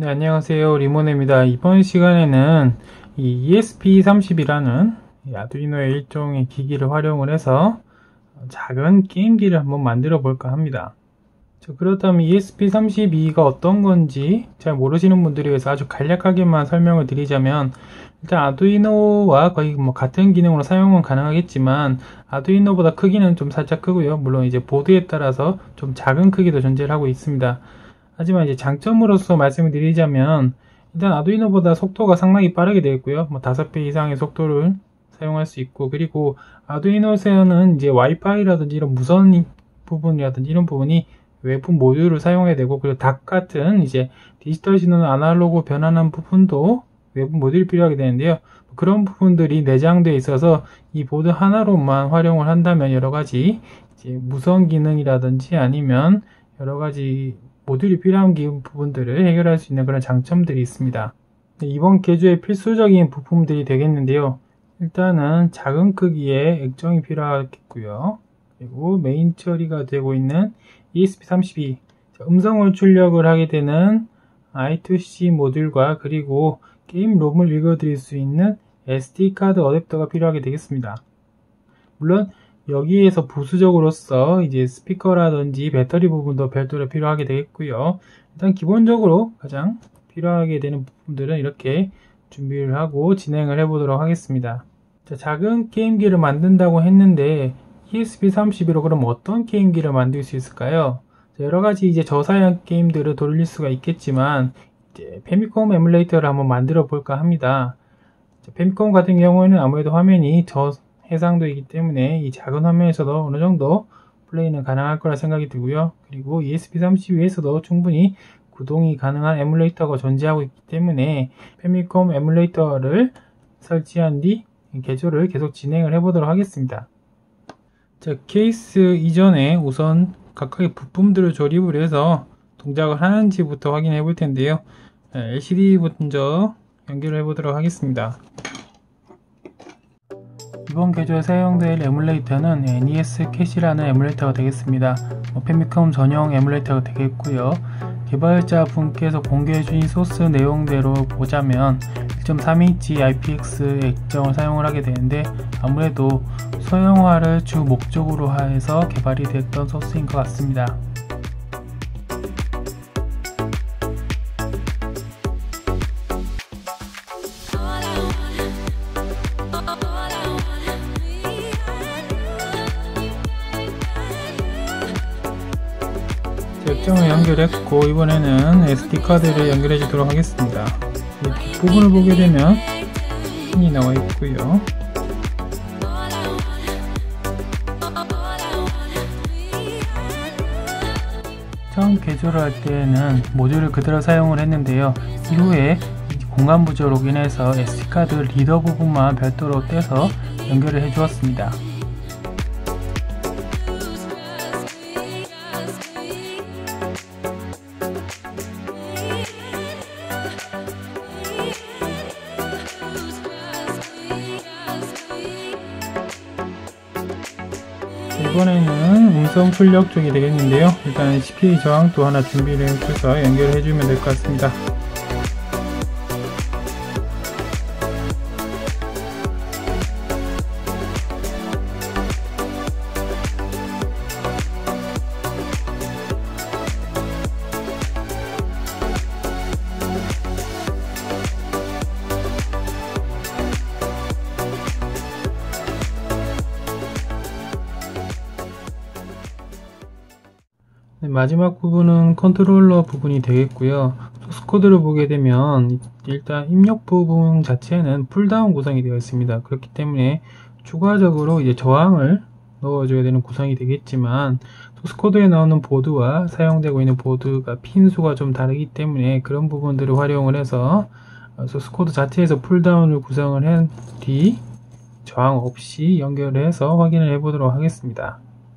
네, 안녕하세요. 리모네입니다. 이번 시간에는 이 ESP32라는 아두이노의 일종의 기기를 활용을 해서 작은 게임기를 한번 만들어 볼까 합니다. 그렇다면 ESP32가 어떤 건지 잘 모르시는 분들을 위해서 아주 간략하게만 설명을 드리자면, 일단 아두이노와 거의 같은 기능으로 사용은 가능하겠지만 아두이노보다 크기는 좀 살짝 크고요. 물론 이제 보드에 따라서 좀 작은 크기도 존재를 하고 있습니다. 하지만 이제 장점으로서 말씀을 드리자면, 일단 아두이노보다 속도가 상당히 빠르게 되어 있고요. 5배 이상의 속도를 사용할 수 있고, 그리고 아두이노에서는 이제 와이파이라든지 이런 무선 부분이라든지 이런 부분이 외부 모듈을 사용해야 되고, 그리고 DAC 같은 이제 디지털 신호는 아날로그 변환한 부분도 외부 모듈이 필요하게 되는데요. 그런 부분들이 내장되어 있어서 이 보드 하나로만 활용을 한다면 여러가지 이제 무선 기능이라든지 아니면 여러가지 모듈이 필요한 부분들을 해결할 수 있는 그런 장점들이 있습니다. 이번 개조의 필수적인 부품들이 되겠는데요. 일단은 작은 크기의 액정이 필요하겠고요. 그리고 메인 처리가 되고 있는 ESP32, 음성을 출력을 하게 되는 I2C 모듈과 그리고 게임 롬을 읽어드릴 수 있는 SD카드 어댑터가 필요하게 되겠습니다. 물론 여기에서 부수적으로서 이제 스피커라든지 배터리 부분도 별도로 필요하게 되겠고요. 일단 기본적으로 가장 필요하게 되는 부분들은 이렇게 준비를 하고 진행을 해보도록 하겠습니다. 작은 게임기를 만든다고 했는데 ESP32로 그럼 어떤 게임기를 만들 수 있을까요? 여러가지 이제 저사양 게임들을 돌릴 수가 있겠지만 이제 패미컴 에뮬레이터를 한번 만들어 볼까 합니다. 패미컴 같은 경우에는 아무래도 화면이 저해상도이기 때문에 이 작은 화면에서도 어느 정도 플레이는 가능할 거라 생각이 들고요. 그리고 ESP32에서도 충분히 구동이 가능한 에뮬레이터가 존재하고 있기 때문에 패미컴 에뮬레이터를 설치한 뒤 개조를 계속 진행을 해보도록 하겠습니다. 케이스 이전에 우선 각각의 부품들을 조립을 해서 동작을 하는지부터 확인해 볼 텐데요. LCD 먼저 연결을 해보도록 하겠습니다. 이번 개조에 사용될 에뮬레이터는 NES 캐시라는 에뮬레이터가 되겠습니다. 패미컴 전용 에뮬레이터가 되겠고요. 개발자 분께서 공개해 주신 소스 내용대로 보자면 1.3인치 IPX 액정을 사용을 하게 되는데, 아무래도 소형화를 주 목적으로 해서 개발이 됐던 소스인 것 같습니다. 액정을 연결했고, 이번에는 SD카드를 연결해 주도록 하겠습니다. 이 뒷부분을 보게 되면 핀이 나와 있고요. 처음 개조를 할 때는 모듈을 그대로 사용을 했는데요. 이후에 공간 부족으로 인해서 SD카드 리더 부분만 별도로 떼서 연결을 해 주었습니다. 이번에는 음성 출력 쪽이 되겠는데요. 일단 CPA 저항도 하나 준비를 해서 연결을 해주면 될 것 같습니다. 마지막 부분은 컨트롤러 부분이 되겠고요. 소스 코드를 보게 되면 일단 입력 부분 자체는 풀다운 구성이 되어 있습니다. 그렇기 때문에 추가적으로 이제 저항을 넣어줘야 되는 구성이 되겠지만, 소스 코드에 나오는 보드와 사용되고 있는 보드가 핀 수가 좀 다르기 때문에 그런 부분들을 활용을 해서 소스 코드 자체에서 풀다운을 구성을 한 뒤 저항 없이 연결을 해서 확인을 해보도록 하겠습니다.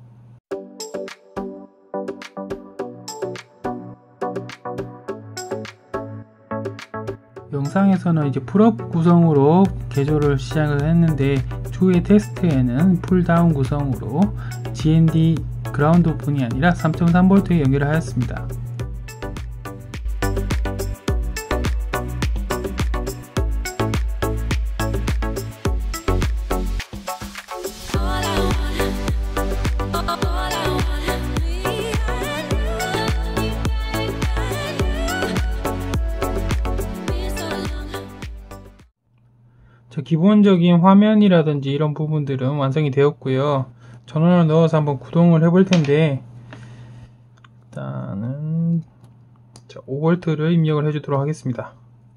영상에서는 이제 풀업 구성으로 개조를 시작을 했는데, 추후의 테스트에는 풀다운 구성으로 GND 그라운드 뿐이 아니라 3.3V에 연결을 하였습니다. 기본적인 화면이라든지 이런 부분들은 완성이 되었고요. 전원을 넣어서 한번 구동을 해볼 텐데, 일단은 5V를 입력을 해주도록 하겠습니다.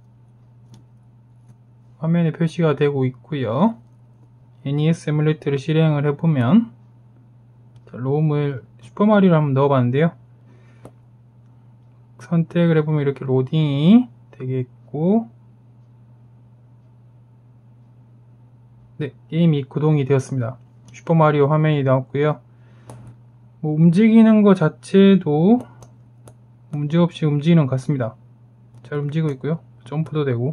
화면에 표시가 되고 있고요. NES 에뮬레이터를 실행을 해보면, 롬을 슈퍼마리오를 한번 넣어봤는데요. 선택을 해보면 이렇게 로딩이 되겠고, 네, 게임이 구동이 되었습니다. 슈퍼마리오 화면이 나왔고요. 움직이는 것 자체도 문제없이 움직이는 것 같습니다. 잘 움직이고 있고요. 점프도 되고,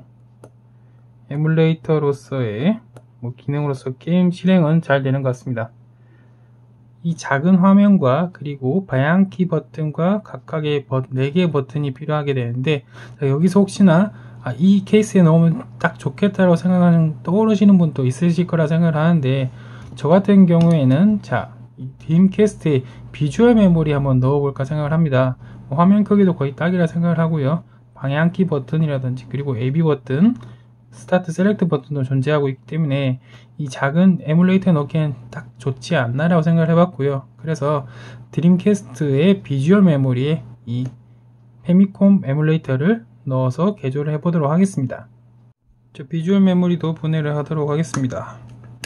에뮬레이터로서의 기능으로서 게임 실행은 잘 되는 것 같습니다. 이 작은 화면과 그리고 방향키 버튼과 각각의 4개의 버튼이 필요하게 되는데, 여기서 혹시나 이 케이스에 넣으면 딱 좋겠다라고 생각하는 떠오르시는 분도 있으실 거라 생각을 하는데, 저 같은 경우에는 이 드림캐스트에 비주얼 메모리 한번 넣어볼까 생각을 합니다. 화면 크기도 거의 딱이라 생각을 하고요. 방향키 버튼이라든지 그리고 AB 버튼, 스타트 셀렉트 버튼도 존재하고 있기 때문에 이 작은 에뮬레이터에 넣기엔 딱 좋지 않나 라고 생각을 해봤고요. 그래서 드림캐스트의 비주얼 메모리에 이 페미콤 에뮬레이터를 넣어서 개조를 해보도록 하겠습니다. 비주얼 메모리도 분해를 하도록 하겠습니다.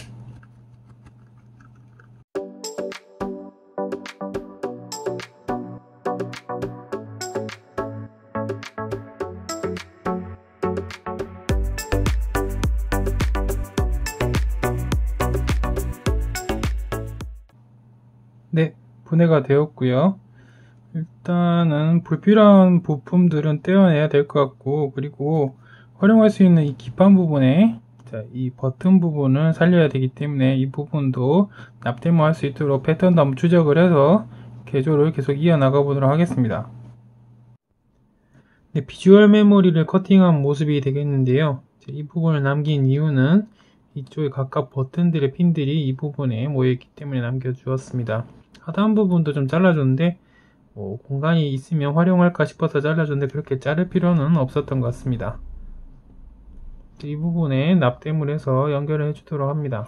네, 분해가 되었고요. 일단은 불필요한 부품들은 떼어내야 될 것 같고, 그리고 활용할 수 있는 이 기판 부분에 이 버튼 부분을 살려야 되기 때문에 이 부분도 납땜할 수 있도록 패턴도 한번 추적을 해서 개조를 계속 이어나가 보도록 하겠습니다. 네, 비주얼 메모리를 커팅한 모습이 되겠는데요. 이 부분을 남긴 이유는 이쪽에 각각 버튼들의 핀들이 이 부분에 모여있기 때문에 남겨주었습니다. 하단 부분도 좀 잘라줬는데 공간이 있으면 활용할까 싶어서 잘라줬는데 그렇게 자를 필요는 없었던 것 같습니다. 이 부분에 납땜을 해서 연결을 해주도록 합니다.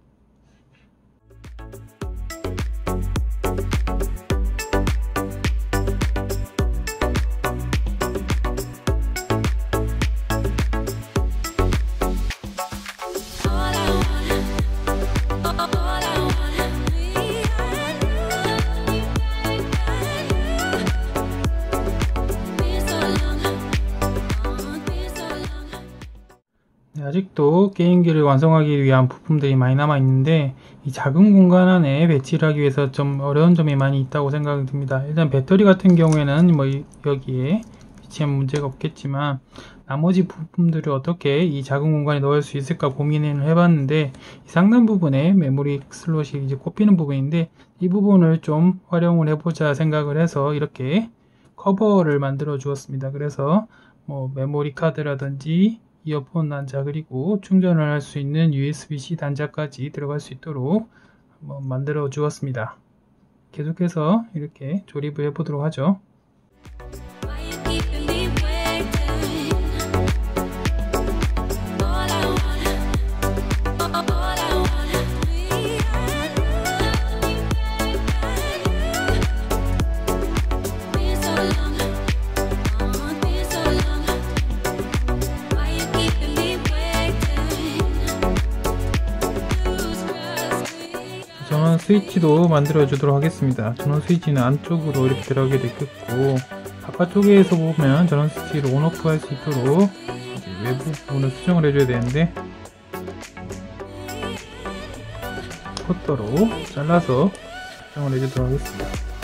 아직도 게임기를 완성하기 위한 부품들이 많이 남아 있는데, 이 작은 공간 안에 배치를 하기 위해서 좀 어려운 점이 많이 있다고 생각이 듭니다. 일단 배터리 같은 경우에는 여기에 위치하면 문제가 없겠지만, 나머지 부품들을 어떻게 이 작은 공간에 넣을 수 있을까 고민을 해봤는데, 이 상단 부분에 메모리 슬롯이 이제 꼽히는 부분인데, 이 부분을 좀 활용을 해보자 생각을 해서 이렇게 커버를 만들어 주었습니다. 그래서 메모리 카드라든지 이어폰 단자, 그리고 충전을 할 수 있는 USB-C 단자까지 들어갈 수 있도록 만들어 주었습니다. 계속해서 이렇게 조립을 해 보도록 하죠. 전원 스위치도 만들어 주도록 하겠습니다. 전원 스위치는 안쪽으로 이렇게 들어가게 되겠고, 바깥쪽에서 보면 전원 스위치를 온오프 할 수 있도록 외부 부분을 수정을 해줘야 되는데, 커터로 잘라서 수정을 해주도록 하겠습니다.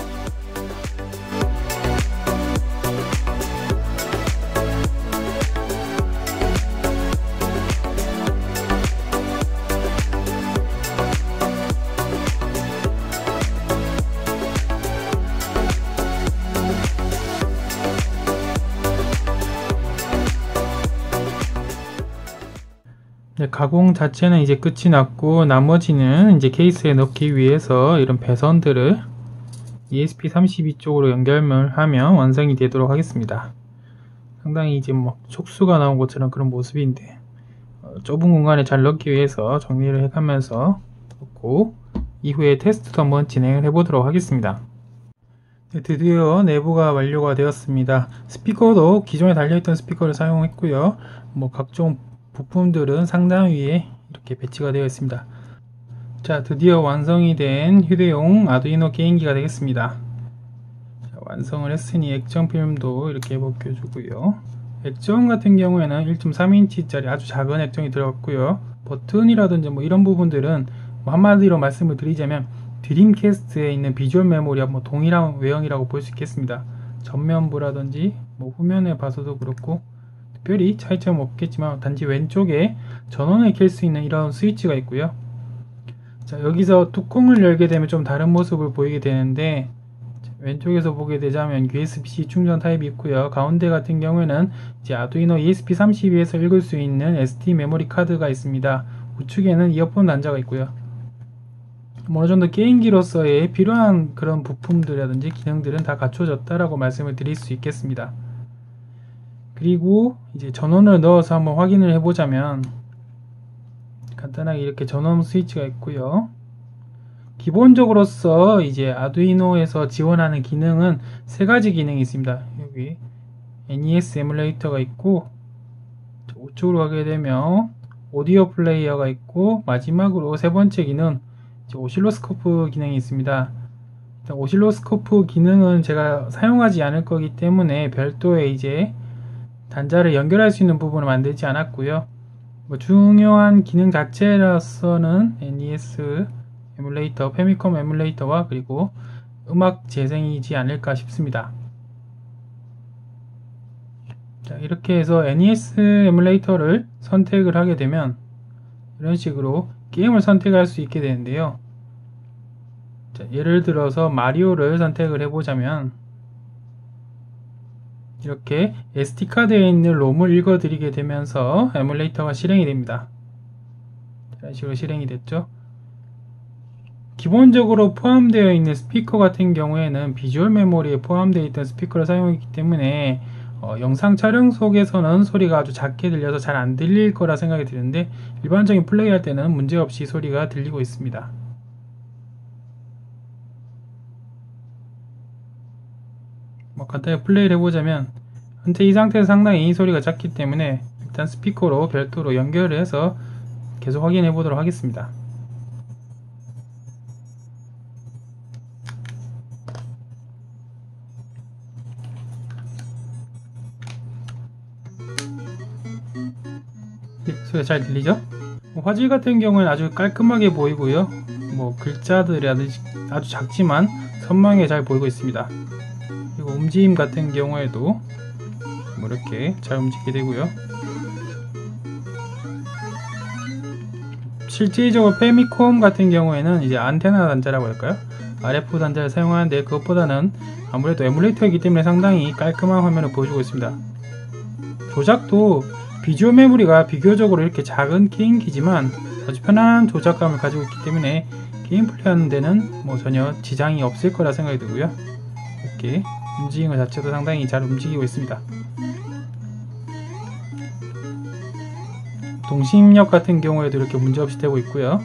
가공 자체는 이제 끝이 났고, 나머지는 이제 케이스에 넣기 위해서 이런 배선들을 ESP32 쪽으로 연결을 하면 완성이 되도록 하겠습니다. 상당히 이제 촉수가 나온 것처럼 그런 모습인데, 좁은 공간에 잘 넣기 위해서 정리를 해가면서 넣고 이후에 테스트도 한번 진행을 해보도록 하겠습니다. 네, 드디어 내부가 완료가 되었습니다. 스피커도 기존에 달려있던 스피커를 사용했고요. 각종 부품들은 상단 위에 이렇게 배치가 되어 있습니다. 자, 드디어 완성이 된 휴대용 아두이노 게임기가 되겠습니다. 자, 완성을 했으니 액정 필름도 이렇게 벗겨주고요. 액정 같은 경우에는 1.3인치짜리 아주 작은 액정이 들어갔고요. 버튼이라든지 이런 부분들은 한마디로 말씀을 드리자면 드림캐스트에 있는 비주얼 메모리와 동일한 외형이라고 볼 수 있겠습니다. 전면부라든지 후면에 봐서도 그렇고 특별히 차이점은 없겠지만 단지 왼쪽에 전원을 켤 수 있는 이런 스위치가 있고요. 자, 여기서 뚜껑을 열게 되면 좀 다른 모습을 보이게 되는데 왼쪽에서 보게 되자면 USB-C 충전 타입이 있고요. 가운데 같은 경우에는 이제 아두이노 ESP32에서 읽을 수 있는 SD 메모리 카드가 있습니다. 우측에는 이어폰 단자가 있고요. 어느 정도 게임기로서의 필요한 그런 부품들이라든지 기능들은 다 갖춰졌다라고 말씀을 드릴 수 있겠습니다. 그리고 이제 전원을 넣어서 한번 확인을 해보자면 간단하게 이렇게 전원 스위치가 있고요. 기본적으로서 이제 아두이노에서 지원하는 기능은 세 가지 기능이 있습니다. 여기 NES 에뮬레이터가 있고 우측으로 가게 되면 오디오 플레이어가 있고 마지막으로 세 번째 기능 오실로스코프 기능이 있습니다. 오실로스코프 기능은 제가 사용하지 않을 거기 때문에 별도의 이제 단자를 연결할 수 있는 부분을 만들지 않았고요. 중요한 기능 자체로서는 NES 에뮬레이터, 패미컴 에뮬레이터와 그리고 음악 재생이지 않을까 싶습니다. 자, 이렇게 해서 NES 에뮬레이터를 선택을 하게 되면 이런 식으로 게임을 선택할 수 있게 되는데요. 자, 예를 들어서 마리오를 선택을 해보자면 이렇게 SD카드에 있는 롬을 읽어드리게 되면서 에뮬레이터가 실행이 됩니다. 이런 식으로 실행이 됐죠. 기본적으로 포함되어 있는 스피커 같은 경우에는 비주얼 메모리에 포함되어 있던 스피커를 사용했기 때문에 영상 촬영 속에서는 소리가 아주 작게 들려서 잘 안 들릴 거라 생각이 드는데 일반적인 플레이 할 때는 문제없이 소리가 들리고 있습니다. 간단히 플레이를 해보자면 현재 이 상태에서 상당히 소리가 작기 때문에 일단 스피커로 별도로 연결을 해서 계속 확인해 보도록 하겠습니다. 네, 소리가 잘 들리죠? 화질 같은 경우는 아주 깔끔하게 보이고요. 글자들이라든지 아주 작지만 선명하게 잘 보이고 있습니다. 그리고 움직임 같은 경우에도 이렇게 잘 움직이게 되고요. 실질적으로 패미컴 같은 경우에는 이제 안테나 단자라고 할까요? RF 단자를 사용하는데 그것보다는 아무래도 에뮬레이터이기 때문에 상당히 깔끔한 화면을 보여주고 있습니다. 조작도 비주얼 메모리가 비교적으로 이렇게 작은 게임기지만 아주 편안한 조작감을 가지고 있기 때문에 게임 플레이하는 데는 전혀 지장이 없을 거라 생각이 들고요. 이렇게 움직이는 것 자체도 상당히 잘 움직이고 있습니다. 동심입력 같은 경우에도 이렇게 문제없이 되고 있고요.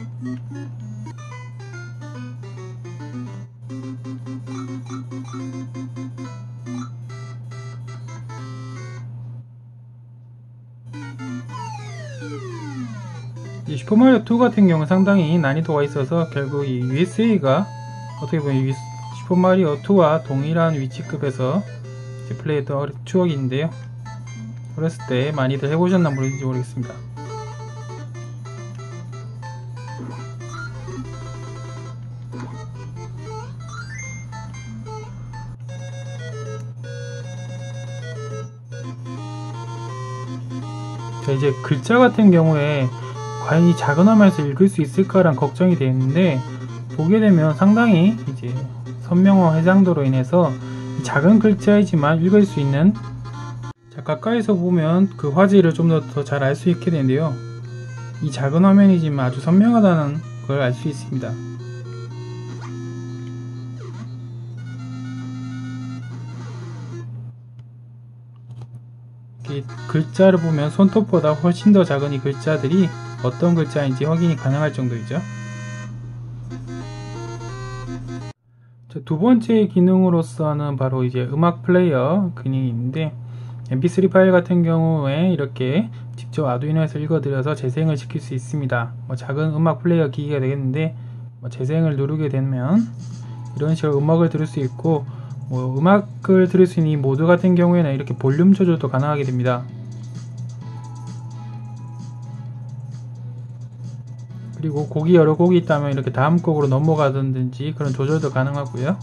슈퍼마리오2 같은 경우는 상당히 난이도가 있어서 결국 이 USA가 어떻게 보면 슈퍼마리오2와 동일한 위치급에서 플레이했던 추억이 있는데요. 어렸을 때 많이들 해보셨나 모르겠습니다. 자, 이제 글자 같은 경우에 과연 이 작은 화면에서 읽을 수 있을까라는 걱정이 되는데 보게 되면 상당히 이제 선명화 해상도로 인해서 작은 글자이지만 읽을 수 있는, 자, 가까이서 보면 그 화질을 좀 더 잘 알 수 있게 되는데요. 이 작은 화면이지만 아주 선명하다는 걸 알 수 있습니다. 이 글자를 보면 손톱보다 훨씬 더 작은 이 글자들이 어떤 글자인지 확인이 가능할 정도이죠. 두 번째 기능으로서는 바로 이제 음악 플레이어 기능이 있는데, mp3 파일 같은 경우에 이렇게 직접 아두이노에서 읽어드려서 재생을 시킬 수 있습니다. 작은 음악 플레이어 기기가 되겠는데, 재생을 누르게 되면 이런 식으로 음악을 들을 수 있고, 음악을 들을 수 있는 이 모드 같은 경우에는 이렇게 볼륨 조절도 가능하게 됩니다. 그리고 곡이 여러 곡이 있다면 이렇게 다음 곡으로 넘어가든지 그런 조절도 가능하고요.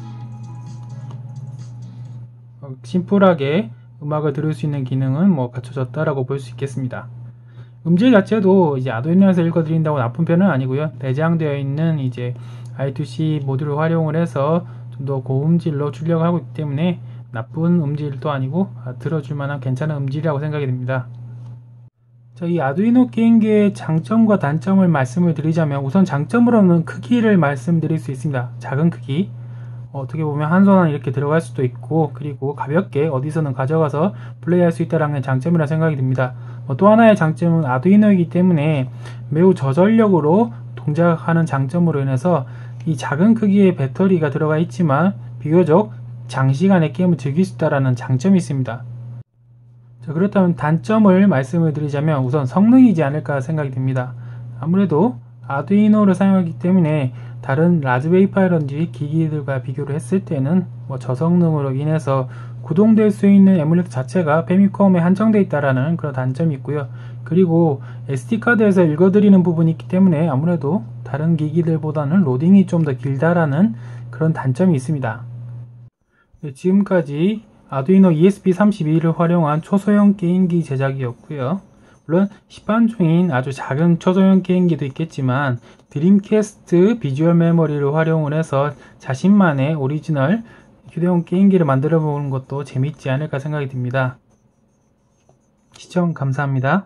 심플하게 음악을 들을 수 있는 기능은 갖춰졌다라고 볼 수 있겠습니다. 음질 자체도 이제 아두이노에서 읽어드린다고 나쁜 편은 아니고요. 내장되어 있는 이제 I2C 모듈을 활용을 해서 좀 더 고음질로 출력을 하고 있기 때문에 나쁜 음질도 아니고 들어줄 만한 괜찮은 음질이라고 생각이 됩니다. 자, 이 아두이노 게임기의 장점과 단점을 말씀을 드리자면, 우선 장점으로는 크기를 말씀드릴 수 있습니다. 작은 크기, 어떻게 보면 한 손 안에 이렇게 들어갈 수도 있고, 그리고 가볍게 어디서는 가져가서 플레이할 수 있다는 게 장점이라 생각이 듭니다. 또 하나의 장점은 아두이노이기 때문에 매우 저전력으로 동작하는 장점으로 인해서 이 작은 크기의 배터리가 들어가 있지만 비교적 장시간의 게임을 즐길 수 있다는 장점이 있습니다. 자, 그렇다면 단점을 말씀을 드리자면 우선 성능이지 않을까 생각이 듭니다. 아무래도 아두이노를 사용하기 때문에 다른 라즈베리 파이라든지 기기들과 비교를 했을 때는 저성능으로 인해서 구동될 수 있는 에뮬레이터 자체가 패미컴에 한정되어 있다는 그런 단점이 있고요. 그리고 SD카드에서 읽어드리는 부분이 있기 때문에 아무래도 다른 기기들보다는 로딩이 좀 더 길다라는 그런 단점이 있습니다. 네, 지금까지 아두이노 ESP32를 활용한 초소형 게임기 제작이었고요. 물론 시판중인 아주 작은 초소형 게임기도 있겠지만 드림캐스트 비주얼 메모리를 활용을 해서 자신만의 오리지널 휴대용 게임기를 만들어 보는 것도 재밌지 않을까 생각이 듭니다. 시청 감사합니다.